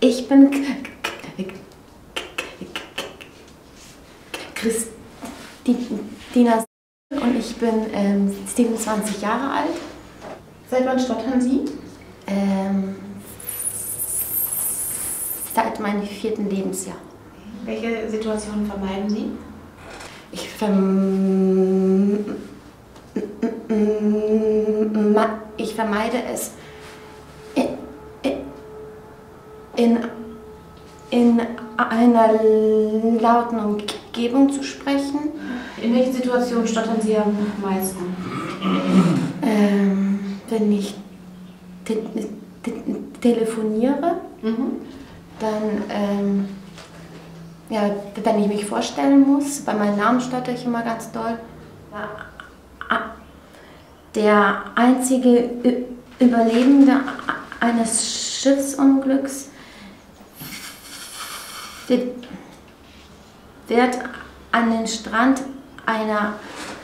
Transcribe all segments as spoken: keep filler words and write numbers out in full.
Ich bin Christina und ich bin ähm, siebenundzwanzig Jahre alt. Seit wann stottern Sie? Ähm, seit meinem vierten Lebensjahr. Welche Situationen vermeiden Sie? Ich, verm ich vermeide es, in, in einer lauten Umgebung zu sprechen. In welchen Situationen stottern Sie am meisten? Ähm, wenn ich te te telefoniere, mhm. dann, ähm, ja, wenn ich mich vorstellen muss, bei meinem Namen stotter ich immer ganz doll. Der einzige Überlebende eines Schiffsunglücks wird an den Strand einer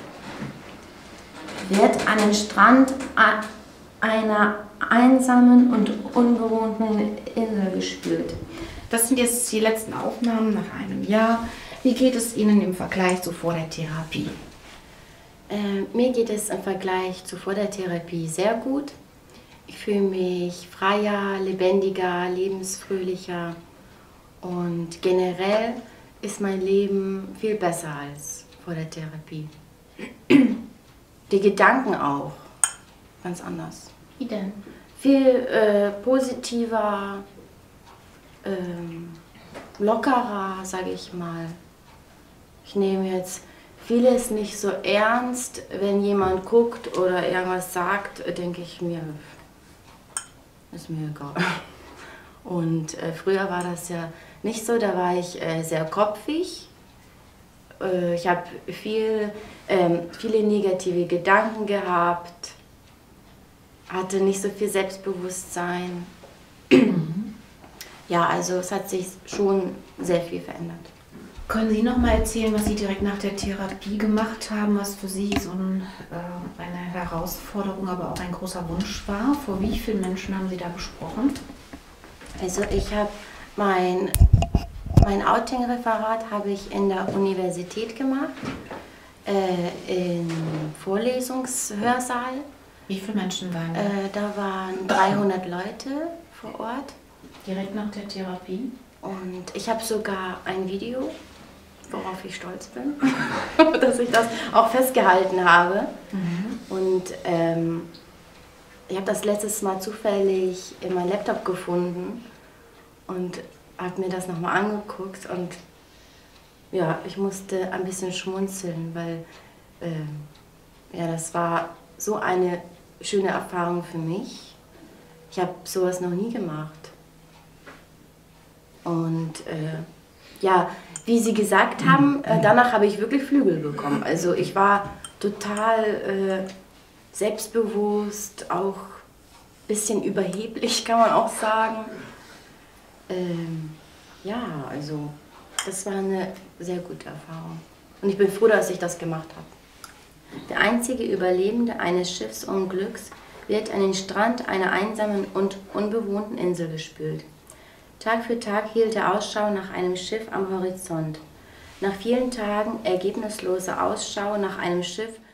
wird an den Strand einer einsamen und unbewohnten Insel gespült. Das sind jetzt die letzten Aufnahmen nach einem Jahr. Wie geht es Ihnen im Vergleich zu vor der Therapie? Äh, mir geht es im Vergleich zu vor der Therapie sehr gut. Ich fühle mich freier, lebendiger, lebensfröhlicher und generell ist mein Leben viel besser als vor der Therapie. Die Gedanken auch ganz anders. Wie denn? Viel äh, positiver, ähm, lockerer, sage ich mal. Ich nehme jetzt vieles nicht so ernst. Wenn jemand guckt oder irgendwas sagt, denke ich mir, ist mir egal. Und äh, früher war das ja nicht so, da war ich äh, sehr kopfig. Äh, ich habe viel, ähm, viele negative Gedanken gehabt, hatte nicht so viel Selbstbewusstsein. Ja, also es hat sich schon sehr viel verändert. Können Sie noch mal erzählen, was Sie direkt nach der Therapie gemacht haben, was für Sie so ein, äh, eine Herausforderung, aber auch ein großer Wunsch war? Vor wie vielen Menschen haben Sie da gesprochen? Also ich habe mein, mein Outing-Referat habe ich in der Universität gemacht, äh, im Vorlesungshörsaal. Wie viele Menschen waren da? Äh, da waren dreihundert Leute vor Ort. Direkt nach der Therapie? Und ich habe sogar ein Video, worauf ich stolz bin, dass ich das auch festgehalten habe. Mhm. Und ähm, ich habe das letztes Mal zufällig in meinem Laptop gefunden und habe mir das nochmal angeguckt und ja, ich musste ein bisschen schmunzeln, weil äh, ja, das war so eine schöne Erfahrung für mich. Ich habe sowas noch nie gemacht. Und äh, ja, wie Sie gesagt haben, äh, danach habe ich wirklich Flügel bekommen. Also ich war total äh, selbstbewusst, auch ein bisschen überheblich, kann man auch sagen. Ähm, ja, also das war eine sehr gute Erfahrung. Und ich bin froh, dass ich das gemacht habe. Der einzige Überlebende eines Schiffsunglücks wird an den Strand einer einsamen und unbewohnten Insel gespült. Tag für Tag hielt er Ausschau nach einem Schiff am Horizont. Nach vielen Tagen ergebnisloser Ausschau nach einem Schiff